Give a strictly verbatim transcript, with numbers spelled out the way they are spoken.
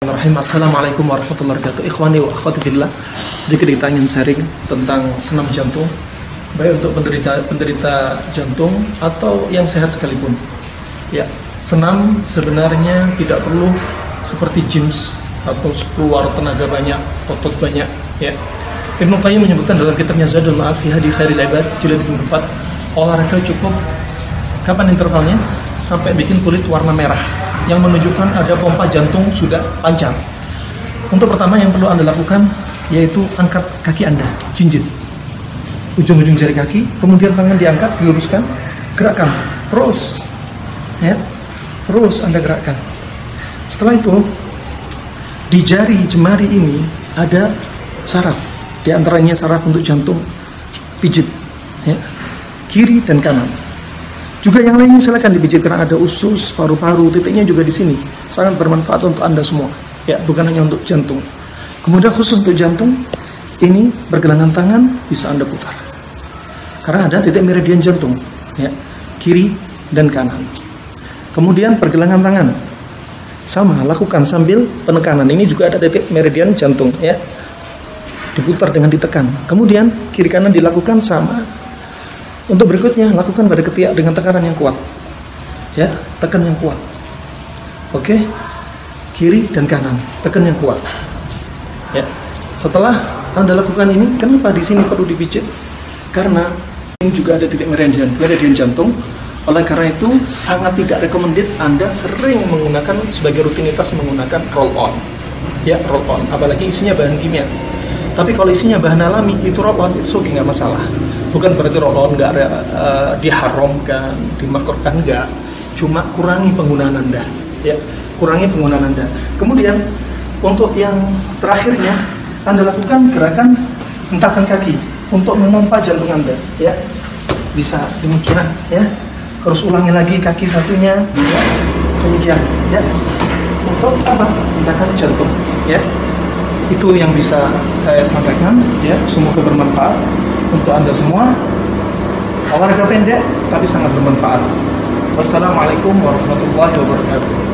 Bismillahirrahmanirrahim. Assalamualaikum warahmatullahi wabarakatuh. Ikhwani wa akhwati fillah. Sedikit kita ingin sharing tentang senam jantung, baik untuk penderita penderita jantung atau yang sehat sekalipun. Ya, senam sebenarnya tidak perlu seperti gyms atau keluar tenaga banyak, otot banyak. Ya, Ibnu Qayyim menyebutkan dalam kitabnya Zadul Ma'ad fi Hadi Khairil Ibad jilid keempat, olahraga cukup kapan intervalnya? Sampai bikin kulit warna merah, yang menunjukkan ada pompa jantung sudah panjang. Untuk pertama yang perlu Anda lakukan yaitu angkat kaki Anda, jinjit ujung-ujung jari kaki, kemudian tangan diangkat, diluruskan, gerakkan terus, ya, terus Anda gerakkan. Setelah itu di jari jemari ini ada saraf, di antaranya saraf untuk jantung, pijit, ya, kiri dan kanan. Juga yang lainnya silakan dipijit karena ada usus, paru-paru, titiknya juga di sini. Sangat bermanfaat untuk Anda semua. Ya, bukan hanya untuk jantung. Kemudian khusus untuk jantung, ini pergelangan tangan bisa Anda putar. Karena ada titik meridian jantung, ya, kiri dan kanan. Kemudian pergelangan tangan sama, lakukan sambil penekanan. Ini juga ada titik meridian jantung, ya. Diputar dengan ditekan. Kemudian kiri kanan dilakukan sama. Untuk berikutnya, lakukan pada ketiak dengan tekanan yang kuat, ya, tekan yang kuat. Oke, kiri dan kanan, tekan yang kuat. Ya, setelah Anda lakukan ini, kenapa di sini perlu dipijit? Karena ini juga ada titik meridian, meridian jantung. Oleh karena itu, sangat tidak recommended Anda sering menggunakan sebagai rutinitas menggunakan roll on, ya, roll on. Apalagi isinya bahan kimia. Tapi kalau isinya bahan alami, itu roll on, itu oke, nggak masalah. Bukan berarti roll on nggak ada, uh, diharamkan, dimakruhkan, enggak. Cuma kurangi penggunaan Anda, ya, kurangi penggunaan Anda. Kemudian untuk yang terakhirnya, Anda lakukan gerakan hentakan kaki untuk memompa jantung Anda, ya. Bisa demikian, ya. Terus ulangi lagi kaki satunya, ya. Demikian, ya. Untuk apa? Hentakan jantung, ya. Itu yang bisa saya sampaikan, ya. Semoga bermanfaat untuk Anda semua. Olahraga pendek tapi sangat bermanfaat. Wassalamualaikum warahmatullahi wabarakatuh.